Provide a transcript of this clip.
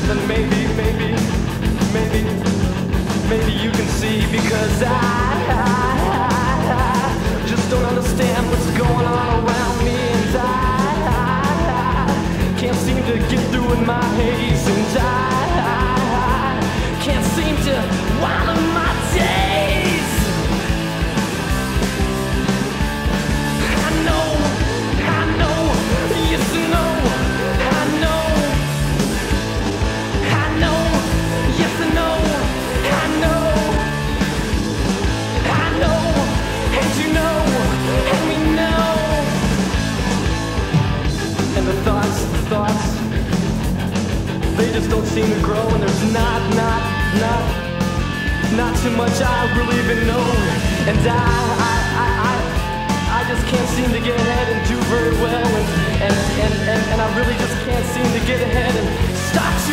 then maybe you can see, because I just don't understand what's going on around me, and I can't seem to get through in my haze, and I can't seem to wallow my days. I know, yes and no, I know, yes and no, I know, and you know, and we know. And the thoughts, they just don't seem to grow, and there's not too much I really even know, and I just can't seem to get ahead and do very well, and I really just can't seem to get ahead and stop